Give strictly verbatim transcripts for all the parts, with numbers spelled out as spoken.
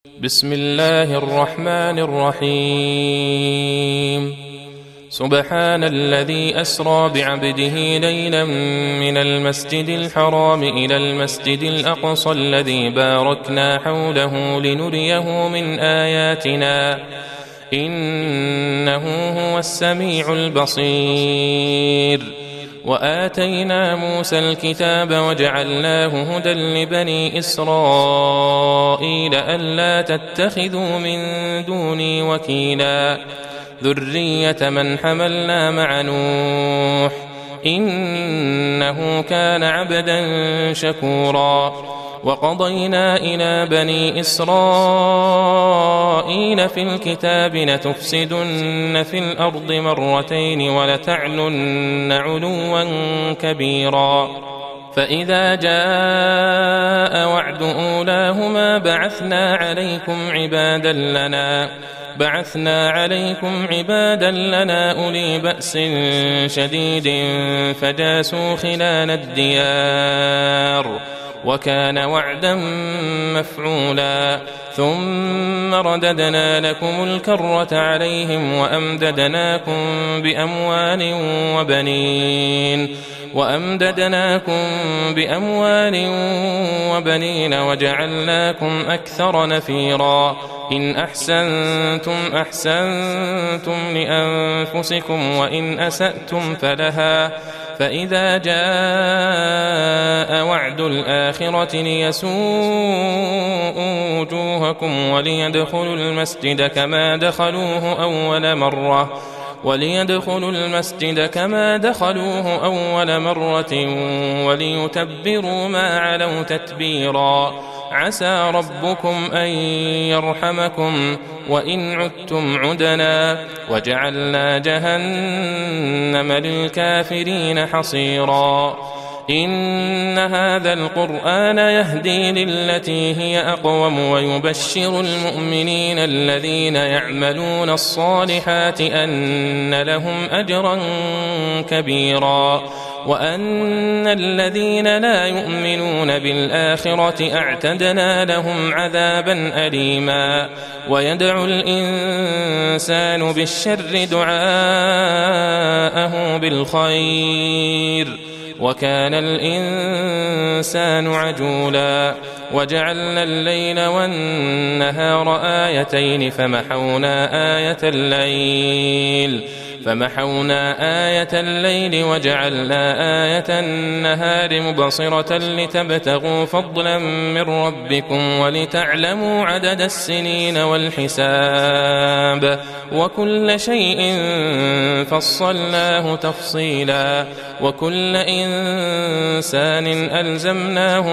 بسم الله الرحمن الرحيم سبحان الذي أسرى بعبده ليلا من المسجد الحرام إلى المسجد الأقصى الذي باركنا حوله لنريه من آياتنا إنه هو السميع البصير وآتينا موسى الكتاب وجعلناه هدى لبني إسرائيل ألا تتخذوا من دوني وكيلا ذرية من حملنا مع نوح إنه كان عبدا شكورا وقضينا إلى بني إسرائيل في الكتاب لتفسدن في الأرض مرتين ولتعلن علوا كبيرا فإذا جاء وعد أولاهما بعثنا عليكم عبادا لنا بعثنا عليكم عبادا لنا أولي بأس شديد فجاسوا خلال الديار وكان وعدا مفعولا ثم رددنا لكم الكرة عليهم وأمددناكم بأموال وبنين وأمددناكم بأموال وبنين وجعلناكم أكثر نفيرا إن أحسنتم أحسنتم لأنفسكم وإن أسأتم فلها فإذا جاء وعد الآخرة ليسوءوا وجوهكم وليدخلوا المسجد كما دخلوه أول مرة وليدخلوا المسجد كما دخلوه أول مرة وليتبروا ما علوا تتبيرا عسى ربكم أن يرحمكم وإن عدتم عدنا وجعلنا جهنم للكافرين حصيرا إن هذا القرآن يهدي للتي هي أقوم ويبشر المؤمنين الذين يعملون الصالحات أن لهم أجرا كبيرا وأن الذين لا يؤمنون بالآخرة أعتدنا لهم عذابا أليما ويدعو الإنسان بالشر دعاءه بالخير وكان الإنسان عجولا وجعلنا الليل والنهار آيتين فمحونا آية الليل فمحونا آية الليل وجعلنا آية النهار مبصرة لتبتغوا فضلا من ربكم ولتعلموا عدد السنين والحساب وكل شيء فصلناه تفصيلا وكل إنسان ألزمناه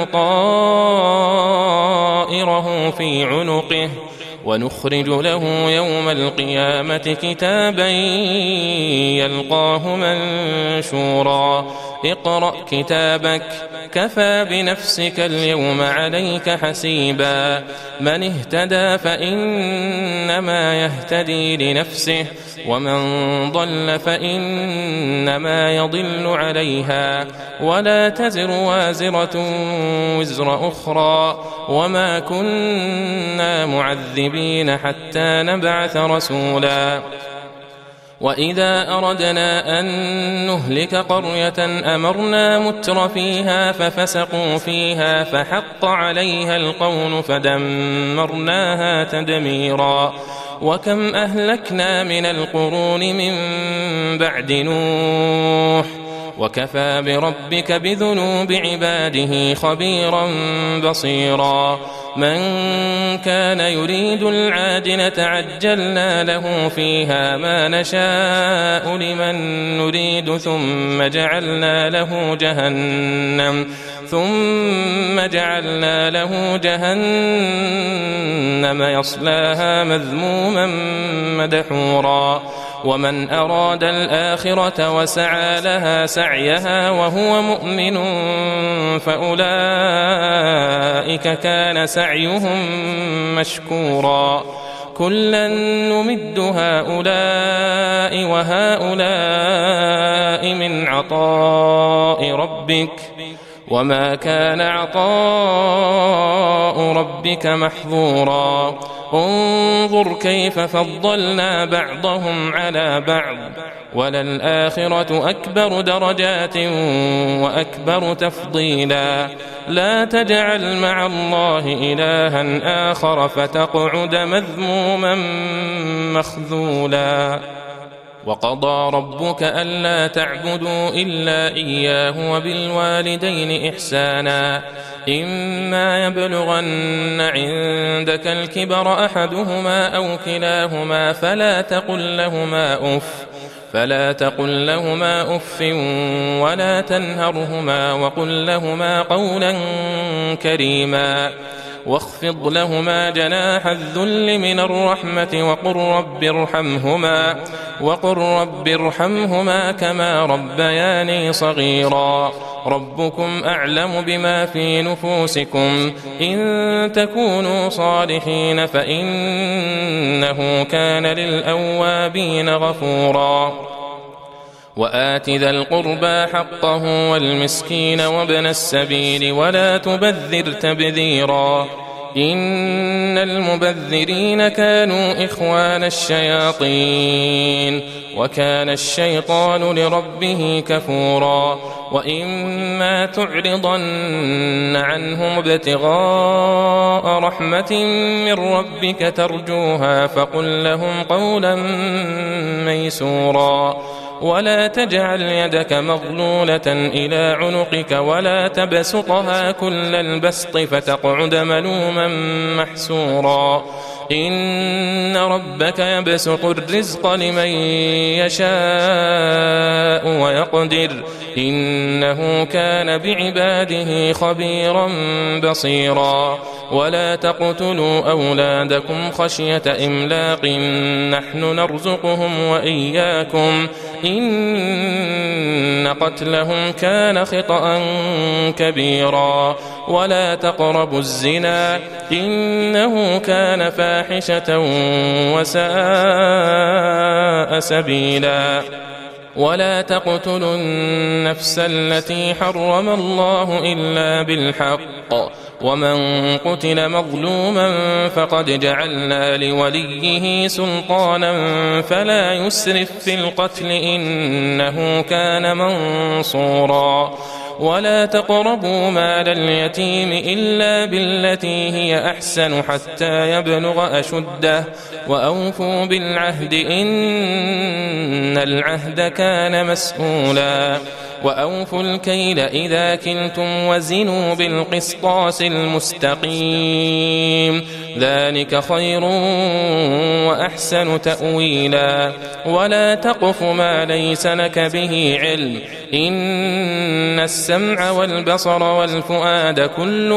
طائره في عنقه ونخرج له يوم القيامة كتابا يلقاه منشورا اقرأ كتابك كفى بنفسك اليوم عليك حسيبا من اهتدى فإنما يهتدي لنفسه ومن ضل فإنما يضل عليها ولا تزر وازرة وزر أخرى وما كنا معذبين حتى نبعث رسولا وإذا أردنا أن نهلك قرية أمرنا متر فيها ففسقوا فيها فحق عليها القول فدمرناها تدميرا وكم أهلكنا من القرون من بعد نوح وكفى بربك بذنوب عباده خبيرا بصيرا من كان يريد العاجلة عجلنا له فيها ما نشاء لمن نريد ثم جعلنا له جهنم ثم جعلنا له جهنم يصلاها مذموما مدحورا ومن أراد الآخرة وسعى لها سعيها وهو مؤمن فأولئك كان سعيهم مشكورا كلا نمد هؤلاء وهؤلاء من عطاء ربك وما كان عطاء ربك محظورا انظر كيف فضلنا بعضهم على بعض وللآخرة أكبر درجات وأكبر تفضيلا لا تجعل مع الله إلها آخر فتقعد مذموما مخذولا وقضى ربك ألا تعبدوا إلا إياه وبالوالدين إحسانا إما يبلغن عندك الكبر أحدهما أو كلاهما فلا تقل لهما أف فلا تقل لهما أف ولا تنهرهما وقل لهما قولا كريما واخفض لهما جناح الذل من الرحمة وقل رب ارحمهما وقل رب ارحمهما كما ربياني صغيرا ربكم أعلم بما في نفوسكم إن تكونوا صالحين فإنه كان للأوابين غفورا وآت ذا القربى حقه والمسكين وابن السبيل ولا تبذر تبذيرا إن المبذرين كانوا إخوان الشياطين وكان الشيطان لربه كفورا وإما تعرضن عنهم ابتغاء رحمة من ربك ترجوها فقل لهم قولا ميسورا ولا تجعل يدك مغلولة إلى عنقك ولا تبسطها كل البسط فتقعد ملوما محسورا إن ربك يبسط الرزق لمن يشاء ويقدر إنه كان بعباده خبيرا بصيرا ولا تقتلوا أولادكم خشية إملاق نحن نرزقهم وإياكم إن قتلهم كان خطأ كبيرا ولا تقربوا الزنا إنه كان فاحشة وساء سبيلا ولا تقتلوا النفس التي حرم الله إلا بالحق ومن قتل مظلوما فقد جعلنا لوليه سلطانا فلا يسرف في القتل إنه كان منصورا ولا تقربوا مال اليتيم إلا بالتي هي أحسن حتى يبلغ أشده وأوفوا بالعهد إن العهد كان مسؤولا وأوفوا الكيل إذا كلتم وزنوا بالقسطاس المستقيم ذلك خير وأحسن تأويلا ولا تقف ما ليس لك به علم إن السمع والبصر والفؤاد كل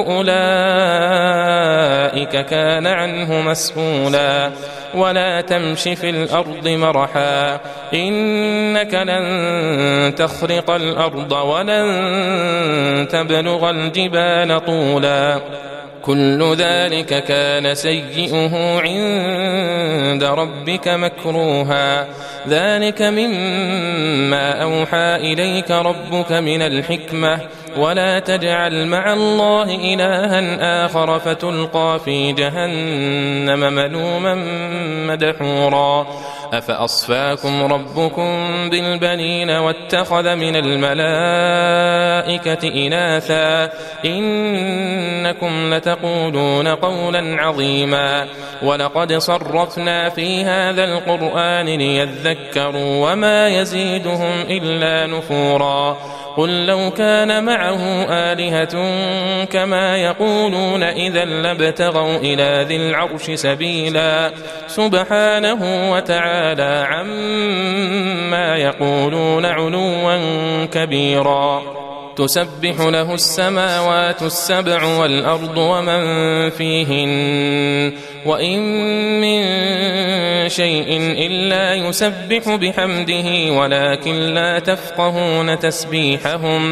أولئك كان عنه مسؤولا ولا تمش في الأرض مرحا إنك لن تخرق الأرض ولن تبلغ الجبال طولا كل ذلك كان سيئه عند ربك مكروها ذلك مما أوحى إليك ربك من الحكمة ولا تجعل مع الله إلها آخر فتلقى في جهنم ملوما مدحورا أفأصفاكم ربكم بالبنين واتخذ من الملائكة إناثا إنكم لتقولون قولا عظيما ولقد صرفنا في هذا القرآن ليذكروا وما يزيدهم إلا نفورا قل لو كان معه آلهة كما يقولون إذا لابتغوا إلى ذي العرش سبيلا سبحانه وتعالى عما يقولون علوا كبيرا تسبح له السماوات السبع والأرض ومن فيهن وإن من شيء إلا يسبح بحمده ولكن لا تفقهون تسبيحهم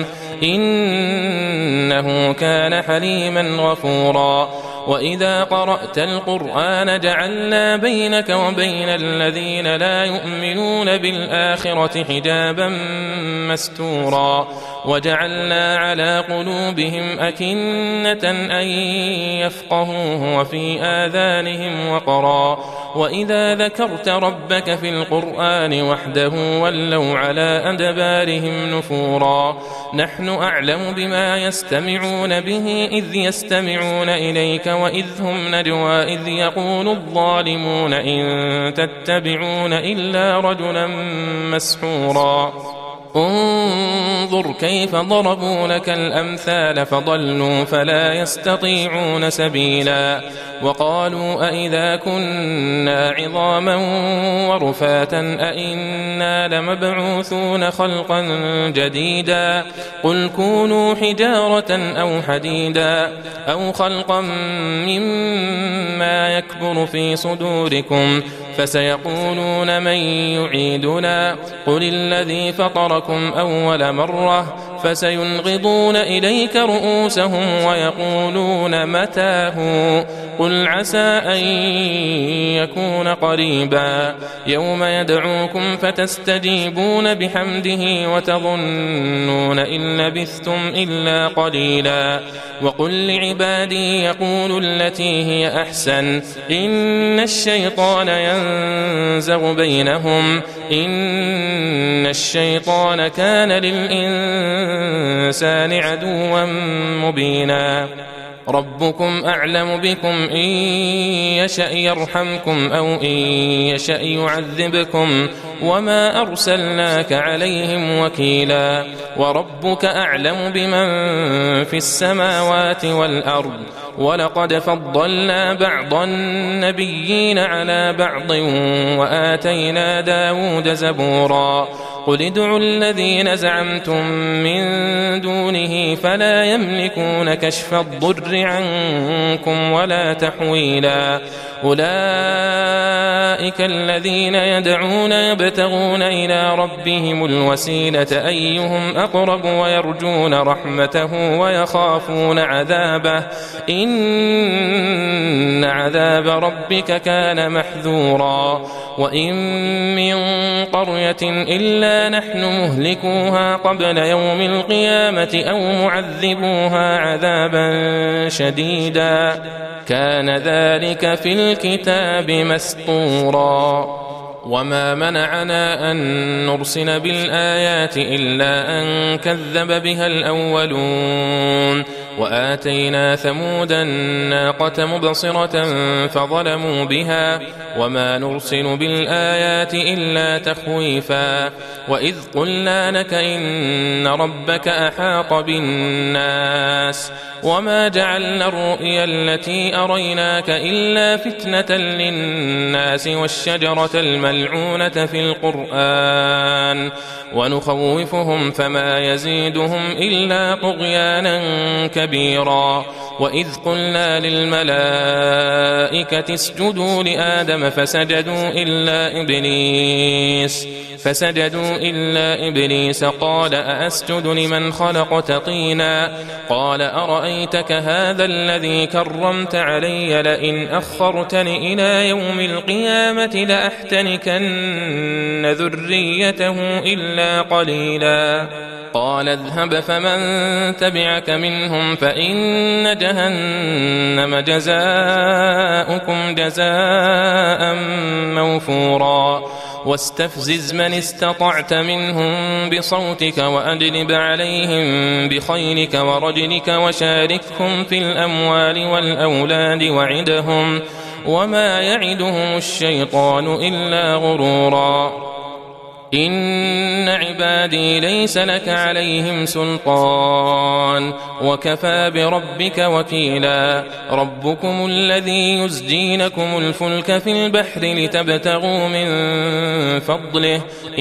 إنه كان حليما غفورا وإذا قرأت القرآن جعلنا بينك وبين الذين لا يؤمنون بالآخرة حجابا مستورا وجعلنا على قلوبهم أكنة أن يفقهوه وفي آذانهم وقرا وإذا ذكرت ربك في القرآن وحده ولوا على أدبارهم نفورا نحن أعلم بما يستمعون به إذ يستمعون إليك وإذ هم نجوى إذ يقول الظالمون إن تتبعون إلا رجلا مسحورا انظر كيف ضربوا لك الأمثال فضلوا فلا يستطيعون سبيلا وقالوا أئذا كنا عظاما ورفاتا أئنا لمبعوثون خلقا جديدا قل كونوا حجارة أو حديدا أو خلقا مما يكبر في صدوركم فسيقولون من يعيدنا قل الذي فطركم أول مرة فسينغضون إليك رؤوسهم ويقولون متى هو قل عسى أن يكون قريبا يوم يدعوكم فتستجيبون بحمده وتظنون إن لبثتم إلا قليلا وقل لعبادي يقولوا التي هي أحسن إن الشيطان ينزغ بينهم إن الشيطان كان للإنسان عدوا مبينا ربكم أعلم بكم إن يشأ يرحمكم أو إن يشأ يعذبكم وما أرسلناك عليهم وكيلا وربك أعلم بمن في السماوات والأرض ولقد فضلنا بعض النبيين على بعض وآتينا داود زبورا قل ادعوا الذين زعمتم من دونه فلا يملكون كشف الضر عنكم ولا تحويلا أولئك الذين يدعون يبتغون إلى ربهم الوسيلة أيهم أقرب ويرجون رحمته ويخافون عذابه إن عذاب ربك كان محذورا وإن من قرية إلا نحن مهلكوها قبل يوم القيامة أو معذبوها عذابا شديدا كان ذلك في الكتاب مسطورا وما منعنا أن نرسل بالآيات إلا أن كذب بها الأولون وآتينا ثمود الناقة مبصرة فظلموا بها وما نرسل بالآيات إلا تخويفا وإذ قلنا لك إن ربك أحاط بالناس وما جعلنا الرؤيا التي أريناك إلا فتنة للناس والشجرة الملعونة في القرآن ونخوفهم فما يزيدهم إلا طغيانا كبيرا وإذ قلنا للملائكة اسجدوا لآدم فسجدوا إلا إبليس فسجدوا إلا إبليس قال أأسجد لمن خلقت طينا قال أرأيتك هذا الذي كرمت علي لئن أخرتني إلى يوم القيامة لأحتنكن ذريته إلا قليلا قال اذهب فمن تبعك منهم فإن جهنم جزاؤكم جزاء موفورا واستفزز من استطعت منهم بصوتك وأجلب عليهم بخيلك ورجلك وشاركهم في الأموال والأولاد وعدهم وما يعدهم الشيطان إلا غرورا إن عبادي ليس لك عليهم سلطان وكفى بربك وكيلا ربكم الذي يزجي لكم الفلك في البحر لتبتغوا من فضله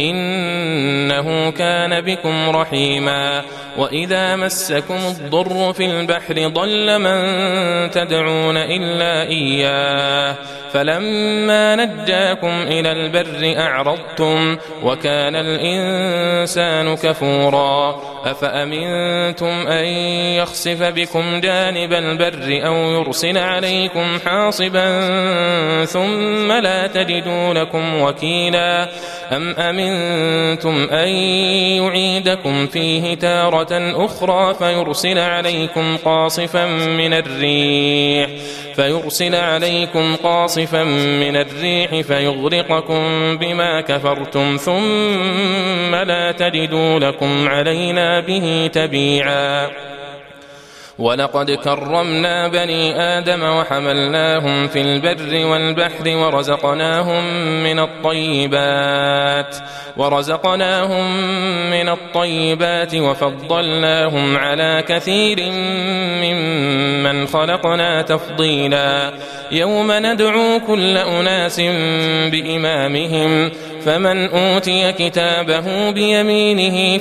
إنه كان بكم رحيما وإذا مسكم الضر في البحر ضل من تدعون إلا إياه فلما نجاكم إلى البر أعرضتم وكان الإنسان كفورا أفأمنتم أن يخسف بكم جانب البر أو يرسل عليكم حاصبا ثم لا تجدوا لكم وكيلا أم أمنتم أن يعيدكم فيه تارة أخرى فيرسل عليكم قاصفا من الريح فيرسل عليكم قاصفا من الريح فيغرقكم بما كفرتم ثم لا تجدوا لكم علينا به تبيعا ولقد كرمنا بني آدم وحملناهم في البر والبحر ورزقناهم من الطيبات ورزقناهم من الطيبات وفضلناهم على كثير ممن خلقنا تفضيلا يوم ندعو كل أناس بإمامهم فمن أوتي كتابه بيمينه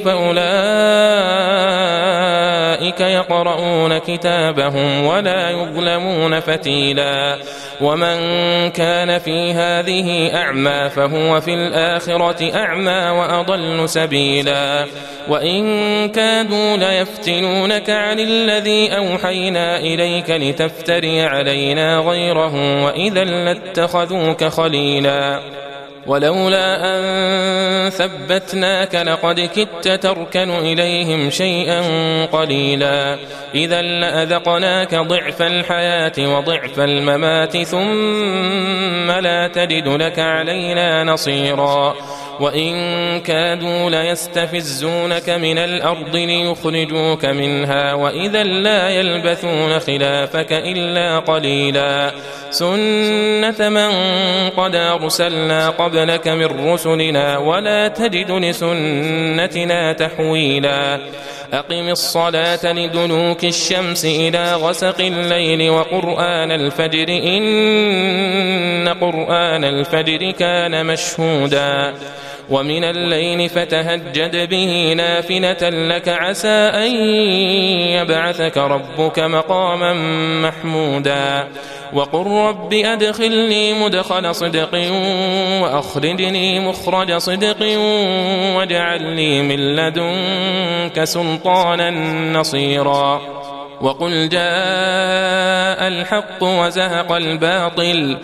فأولئك يقرؤون كتابهم ولا يظلمون فتيلا ومن كان في هذه أعمى فهو في الآخرة أعمى وأضل سبيلا وإن كادوا ليفتنونك عن الذي أوحينا إليك لتفتري علينا غيره وإذا لاتخذوك خليلا ولولا أن ثبتناك لقد كدت تركن إليهم شيئا قليلا إذا لأذقناك ضعف الحياة وضعف الممات ثم لا تجد لك علينا نصيرا وإن كادوا ليستفزونك من الأرض ليخرجوك منها وإذا لا يلبثون خلافك إلا قليلا سنة من قد أرسلنا قبلك من رسلنا ولا تجد لسنتنا تحويلا أقم الصلاة لدلوك الشمس إلى غسق الليل وقرآن الفجر إن قرآن الفجر كان مشهودا ومن الليل فتهجد به نافلة لك عسى أن يبعثك ربك مقاما محمودا وقل رب أدخلني مدخل صدق وأخرجني مخرج صدق واجعل لي من لدنك سلطانا نصيرا وقل جاء الحق وزهق الباطل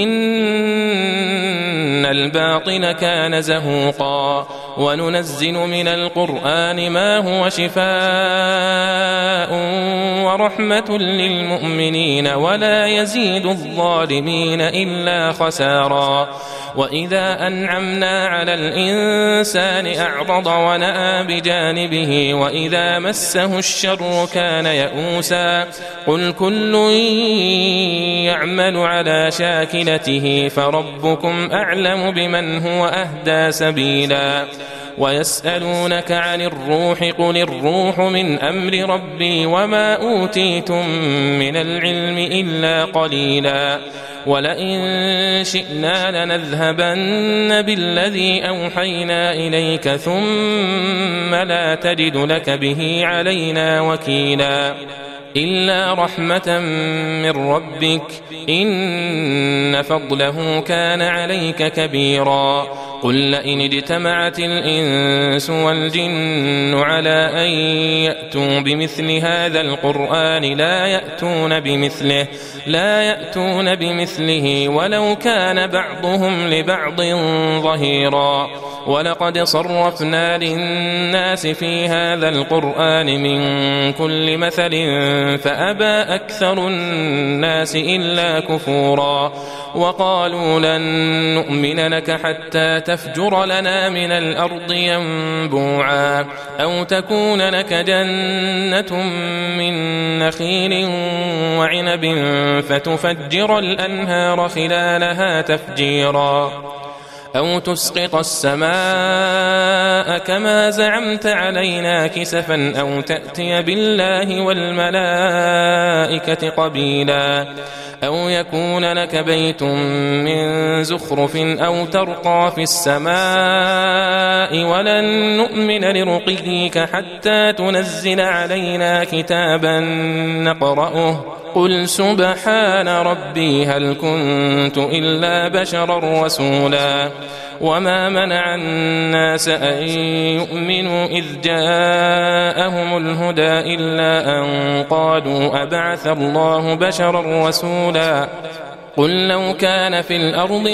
إن الباطل كان زهوقا وننزل من القرآن ما هو شفاء ورحمة للمؤمنين ولا يزيد الظالمين إلا خسارا وإذا أنعمنا على الإنسان أعرض ونأى بجانبه وإذا مسه الشر كان يئوسا قل كل يعمل على شاكلته فربكم أعلم بمن هو أهدى سبيلا ويسألونك عن الروح قل الروح من أمر ربي وما أوتيتم من العلم إلا قليلا ولئن شئنا لنذهبن بالذي أوحينا إليك ثم لا تجد لك به علينا وكيلا إلا رحمة من ربك إن فضله كان عليك كبيرا قل لئن اجتمعت الإنس والجن على أن يأتوا بمثل هذا القرآن لا يأتون بمثله لا يأتون بمثله ولو كان بعضهم لبعض ظهيرا ولقد صرفنا للناس في هذا القرآن من كل مثل فأبى أكثر الناس إلا كفورا وقالوا لن نؤمن لك حتى تفجر لنا من الأرض ينبوعا أو تكون لك جنة من نخيل وعنب فتفجر الأنهار خلالها تفجيرا أو تسقط السماء كما زعمت علينا كسفا أو تأتي بالله والملائكة قبيلا أو يكون لك بيت من زخرف أو ترقى في السماء ولن نؤمن لرقيك حتى تنزل علينا كتابا نقرأه قل سبحان ربي هل كنت إلا بشرا رسولا وما منع الناس أن يؤمنوا إذ جاءهم الهدى إلا أن قالوا أبعث الله بشرا رسولا قل لو كان في الأرض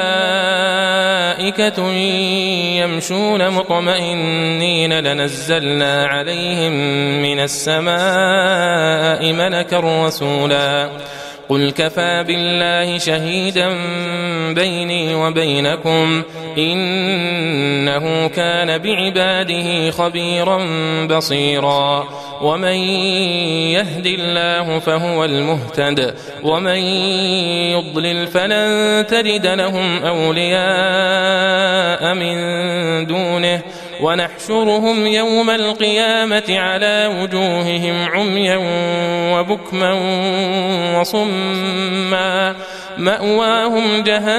ملائكة يمشون مطمئنين لنزلنا عليهم من السماء ملكا رسولا قل كفى بالله شهيدا بيني وبينكم إنه كان بعباده خبيرا بصيرا ومن يهد الله فهو المهتد ومن يضلل فلن تجد لهم أولياء من دونه ونحشرهم يوم القيامة على وجوههم عميا وبكما وصما مأواهم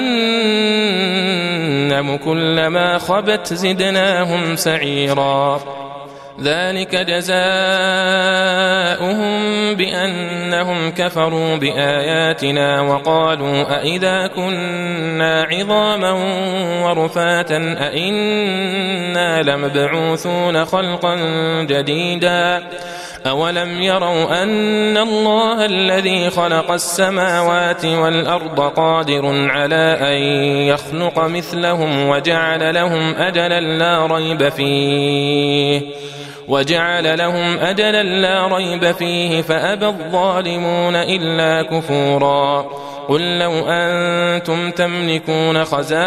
جهنم كلما خبت زدناهم سعيرا ذلك جزاؤهم بأنهم كفروا بآياتنا وقالوا أئذا كنا عظاما ورفاتا أئنا لمبعوثون خلقا جديدا أولم يروا أن الله الذي خلق السماوات والأرض قادر على أن يخلق مثلهم وجعل لهم أجلا لا ريب فيه وجعل لهم أجلا لا ريب فيه فأبى الظالمون إلا كفورا قل لو أنتم تملكون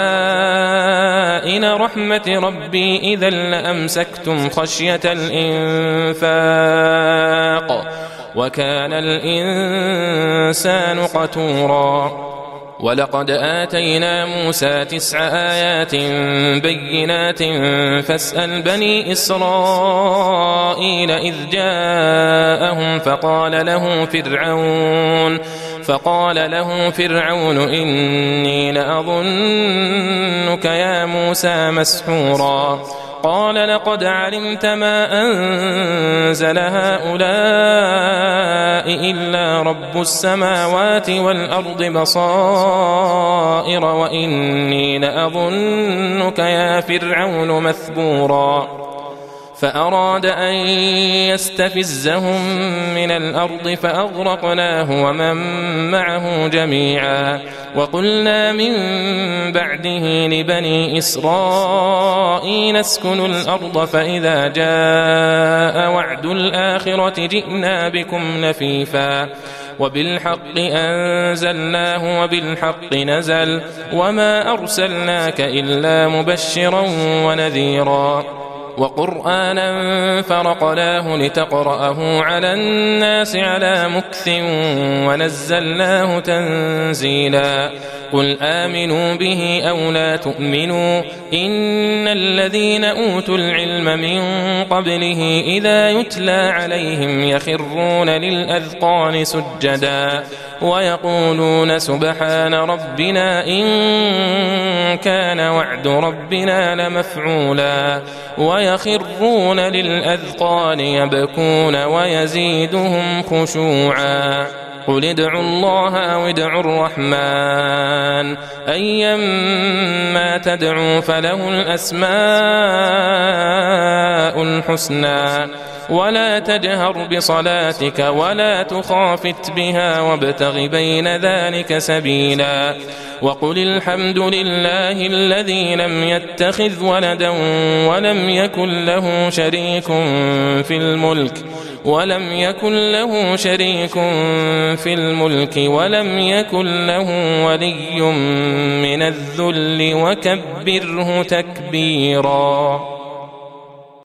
خزائن رحمة ربي إذا لأمسكتم خشية الإنفاق وكان الإنسان قتورا ولقد آتينا موسى تسع آيات بينات فاسأل بني إسرائيل إذ جاءهم فقال له فرعون فقال له فرعون إني لأظنك يا موسى مسحورا قال لقد علمت ما أنزل هؤلاء إلا رب السماوات والأرض بصائر وإني لأظنك يا فرعون مثبورا فأراد أن يستفزهم من الأرض فأغرقناه ومن معه جميعا وقلنا من بعده لبني إسرائيل اسكنوا الأرض فإذا جاء وعد الآخرة جئنا بكم لفيفا وبالحق أنزلناه وبالحق نزل وما أرسلناك إلا مبشرا ونذيرا وقرآنا فرقناه لتقرأه على الناس على مكث ونزلناه تنزيلا قل آمنوا به أو لا تؤمنوا إن الذين أوتوا العلم من قبله إذا يتلى عليهم يخرون للأذقان سجدا ويقولون سبحان ربنا إن كان وعد ربنا لمفعولا ويخرون للأذقان يبكون ويزيدهم خشوعا قل ادعوا الله أو ادعوا الرحمن أيما تدعوا فله الأسماء الحسنى ولا تجهر بصلاتك ولا تخافت بها وابتغ بين ذلك سبيلا وقل الحمد لله الذي لم يتخذ ولدا ولم يكن له شريك في الملك ولم يكن له شريك في الملك ولم يكن له ولي من الذل وكبره تكبيرا.